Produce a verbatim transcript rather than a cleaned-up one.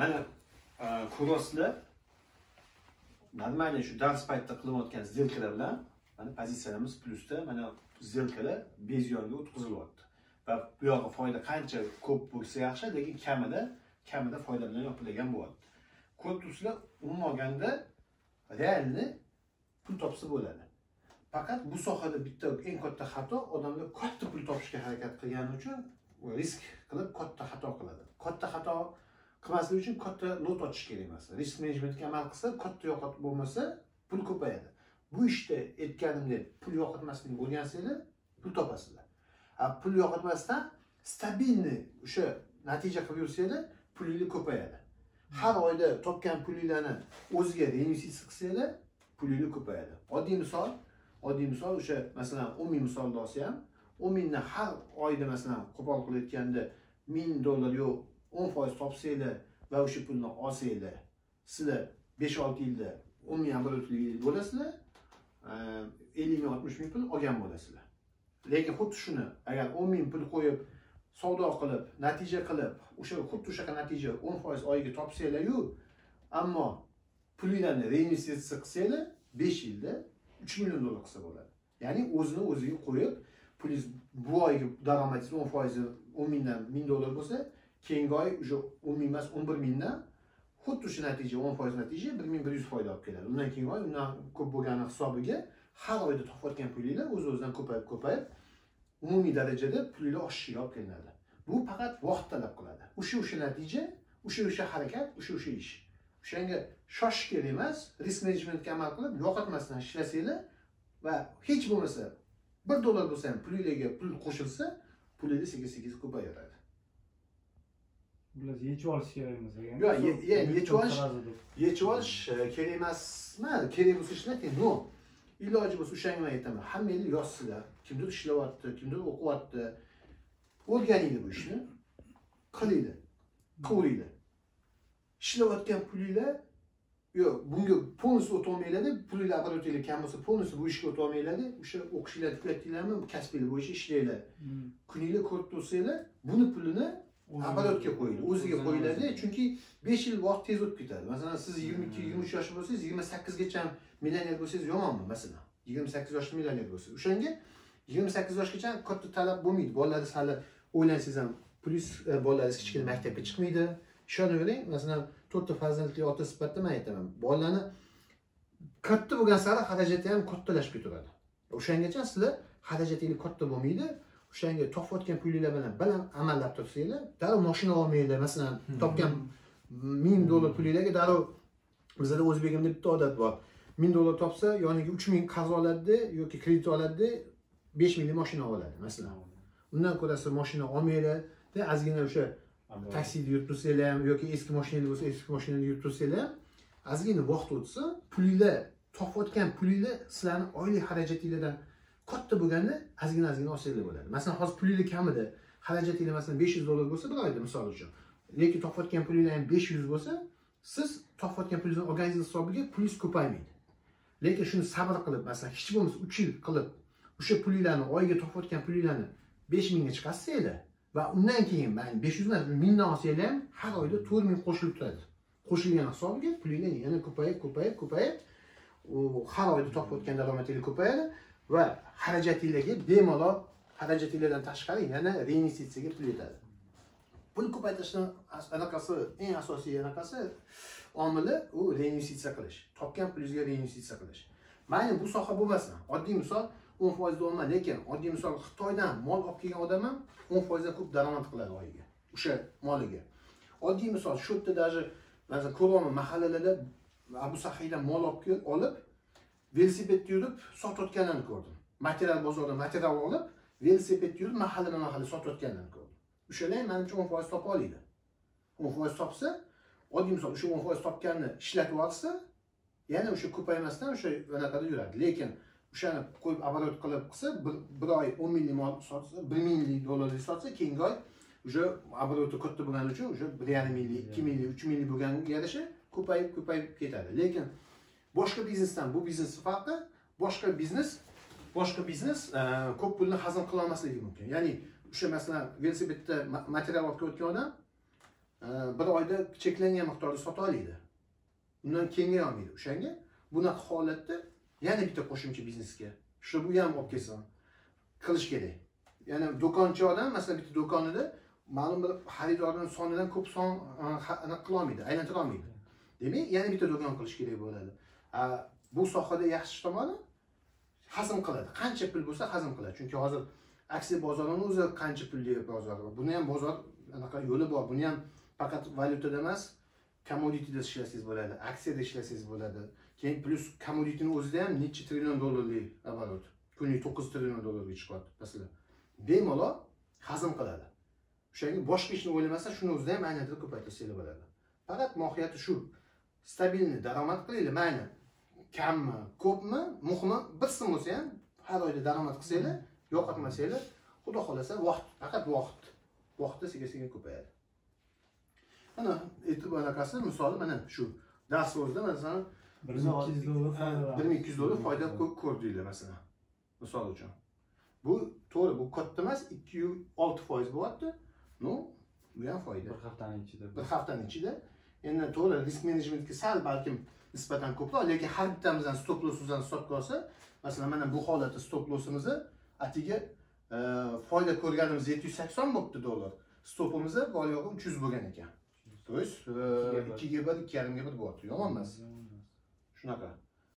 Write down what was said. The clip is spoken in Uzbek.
Mana ko'ryapsizlar. Normalniy shu dars paytida qilayotgan zilkalar bilan mana pozitsiyalarimiz plusda, mana zilkalar bez yoniga o'tkazilyapti. Va bu yoqqa foyda qancha ko'p bo'lsa yaxshi, lekin kamida, kamida foyda bilan yopilgan bo'ladi. Ko'ribsizlar, umuman olganda realni pul topsa bo'ladi. Faqat bu sohada bitta eng katta xato odamlar katta pul topishga harakat qilgani uchun risk qilib katta xato qiladi. Katta xato qilmaslik uchun katta lot ochish kerak emas. Risk menejmentga amal qilsa, katta yo'qotib bo'lmasa, pul ko'payadi. Bu ishda aytganimdek, pul yo'qotmaslik bo'lgansizlar, pul topasizlar. A pul yo'qotmasdan stabilni o'sha natija qilib yursanglar, pulingiz ko'payadi. Har oyda topgan pulinglarni o'ziga reinvestitsiya qilsanglar, pulingiz ko'payadi. Oddiy misol, oddiy misol o'sha masalan o'n ming misolda olsa ham, o'n mingni har oyda masalan qo'pol qilayotganda ming dollar yo'q o'n foiz topsanglar va o'sha pulni olsanglar, sizlar besh olti yilda o'n ming оборотli bo'lasizlar, ellik ming oltmish ming pul olgan bo'lasizlar. Lekin xuddi shuni agar o'n ming pul qo'yib savdo qilib, natija qilib, o'sha xuddi o'sha natija o'n foiz oyiga topsanglar-yu, ammo pulinglarni reinvestitsiya qilsanglar, besh yilda uch million dollar qilsa bo'ladi. Ya'ni o'zini o'ziga qo'yib, pulingiz bu oyga daromadingiz o'n foiz o'n mingdan ming dollar bo'lsa, keyingi oy o'sha o'n ming emas o'n bir mingdan xuddi o'sha natija o'n foiz natija bir ming bir yuz foyda olib keladi. Undan keyingi oy undan ko'p bo'lgani hisobiga har oyda topayotgan pulinglar o'z-o'zidan ko'payib ko'payib umumiy darajada pulinglar oshishiga olib kelinadi. Bu faqat vaqt talab qiladi. O'sha o'sha natija, o'sha o'sha harakat, o'sha o'sha ish. O'shanga shoshish kerak emas, risk menejmentga amal qilib, yo'qotmasdan ishlasanglar va hech bo'lmasa bir dollar bo'lsa ham pulingizga pul qo'shilsa, pulingiz sekin-sekin ko'payaveradi. Bular yechib olish kerak emas ekan. Yo'q, ya'ni yechib olish, yechib olish kerak emasmi? Kerak bo'lsa ishlating. No. Iloji bo'lsa o'shanga men aytaman. Hammangiz yozsizlar. Kimdir ishlayapti, kimdir o'qiyapti. O'rganinglar bu ishni. Qilinglar. Ko'ringlar. Ishlayotgan pulinglar yo'q, bunga polniy o'ta olmaylardi, pulinglar оборотinglar kam bo'lsa, polniy bu ishga o'ta olmaylardi. O'sha o'qishinglar tugatdinglarmi, kasbinglar bo'yicha ishlanglar. Kuninglar ko'rib tursanglar, buni pulini оборотga qo'yinglar, o'ziga qo'yiladi, chunki besh yil vaqt tez o'tib ketadi. Masalan, siz yigirma ikki yigirma uch yosh bo'lsangiz, yigirma sakkiz gacha millioner bo'lsangiz yomonmi, masalan? yigirma sakkiz yoshli millioner bo'lsangiz. O'shanga yigirma sakkiz yoshgacha katta talab bo'lmaydi. Bolalaringiz hali o'ylansangiz ham, plyus bolalaringiz kichkina maktabga chiqmaydi. Ishonavering, masalan, to'rtta farzandli ota sifatida men aytaman. Bolalarni katta bo'lgan sari xarajati ham kattalashib ketaveradi. O'shangacha sizlar xarajatingiz katta bo'lmaydi. O'shanga topayotgan pulinglar bilan bilan amallab tursanglar, darrov mashina olmaylar. Masalan, topgan ming dollar pulinglarga darrov bizda o'zbekimda bitta odat bor. ming dollar topsa, yoniga uch ming qarz oladi yoki kredit oladi, besh minglik mashina oladi, masalan. Undan ko'ra siz mashina olmaylar-da, ozgina o'sha taksida yurib tursanglar ham yoki eski mashinangiz bo'lsa, eski mashinani yurib tursanglar, ozgina vaqt o'tsa, pulinglar, topayotgan pulinglar sizlarning oylik xarajatinglardan katta bo'lganda ozgina-ozgina olsanglar bo'ladi. Masalan, hozir pulinglar kamida, xarajatinglar masalan besh yuz dollar bo'lsa bir oyda misol uchun. Lekin topayotgan pulinglar ham besh yuz bo'lsa, siz topayotgan pulingizni olganingiz hisobiga pulingiz ko'paymaydi. Lekin shuni sabr qilib, masalan, hech bo'lmasa uch yil qilib, o'sha pulinglarni, oyga topayotgan pulinglarni besh mingga chiqarsanglar va undan keyin men besh yuz emas, mingdan olsanglar ham har oyda to'rt ming qo'shilib turadi. Qo'shilgan hisobiga pulinglar yana ko'payib, ko'payib, ko'payib, u har oyda topayotgan daromadingiz ko'payadi va xarajatinglarga bemalol xarajatinglardan tashqari yana reinvestitsiyaga pul yetadi. Pul ko'paytirishning anaqasi, eng asosiy anaqasi omili u reinvestitsiya qilish. Topgan pulingizga reinvestitsiya qilish. Mayli bu soha bo'lmasin. Oddiy misol o'n foiz da olma, lekin oddiy misol Xitoydan mol olib kelgan odam ham o'n foiz dan ko'p daromad qiladi oyiga. O'sha moliga. Oddiy misol shu yerda даже masalan ko'rolma mahallalarda Abu Sahiydan mol olib kelib, olib velosipedda yurib sotayotganini ko'rdim. Material bozordan material olib, velosipedda yurib mahallama-mahalla sotayotganini ko'rdim. O'shalar menimcha o'n foiz topa oladi. o'n foiz topsa, oddiy misol o'sha o'n foiz topganini ishlatib olsa, yana o'sha ko'paymasdan o'sha anaqada yuradi. Lekin o'shani qo'yib оборот qilib qilsa, bir oy o'n minglik mol sotsa, bir minglik dollarlik sotsa, keyingi oy o'sha оборoti katta bo'lgani uchun o'sha bir yarim minglik, ikki minglik, uch minglik bo'lganiga yarasha ko'payib, ko'payib ketadi. Lekin boshqa biznesdan bu biznes farqi, boshqa biznes, boshqa biznes ko'p pulni hazm qila olmasligi mumkin. Ya'ni o'sha masalan velosipedda material olib kelayotgan odam bir oyda cheklangan miqdorda sota oladi. Undan kengay olmaydi. O'shanga bunaqa holatda yana bitta qo'shimcha biznesga shu bu ham olib kelsin qilish kerak. Ya'ni do'konchi odam masalan bitta do'konida ma'lum bir xaridorning sonidan ko'p son aniq qila olmaydi, aylantira olmaydi. Demak, yana bitta do'kon qilish kerak bo'ladi. Bu sohada yaxshi tomoni hazm qiladi. Qancha pul bo'lsa hazm qiladi. Chunki hozir aksiya bozorining o'zi qancha pulli bozor. Buni ham bozor anaqa yo'li bor. Buni ham faqat valyutada emas, commodityda ishlasangiz bo'ladi, aksiyada ishlasangiz bo'ladi. Keyin plus commodityning o'zida ham necha trillion dollarlik оборот. Kuniga to'qqiz trillion dollarga chiqadi masalan. Bemalol hazm qiladi. O'shanga boshqa ishni o'ylamasdan shuni o'zida ham aylantirib ko'paytirsangiz bo'ladi. Faqat mohiyati shu. Stabilni daromad qilinglar, mayli. Kammi, ko'pmi, muhimi bir so'm bo'lsa ham har oyda daromad qilsanglar, yo'qotmasanglar, xudo xolasa vaqt, faqat vaqt. Vaqtda sekin-sekin ko'payadi. Mana e'tibor anaqasi misoli mana shu dars o'zida masalan bir ming ikki yuz dollar foyda. bir ming ikki yuz dollar foyda ko'rdinglar masalan. Misol uchun. Bu to'g'ri, bu katta emas, ikki yuz olti foiz bo'lyapti. No, bu ham foyda. Bir haftaning ichida. Bir haftaning ichida. Endi to'g'ri risk menejmentga sal balkim nisbatan ko'proq, lekin har bittamizdan stop loss'imizdan hisobga olsa, masalan mana bu holatda stop loss'imizni atiga foyda ko'rganimiz yetti yuz sakson bo'pti dollar. Stopimiz bor yo'g'i uch yuz bo'lgan ekan. To есть ikki ga bir, ikki yarim ga bir bo'lyapti. Yomon emas. Shunaqa.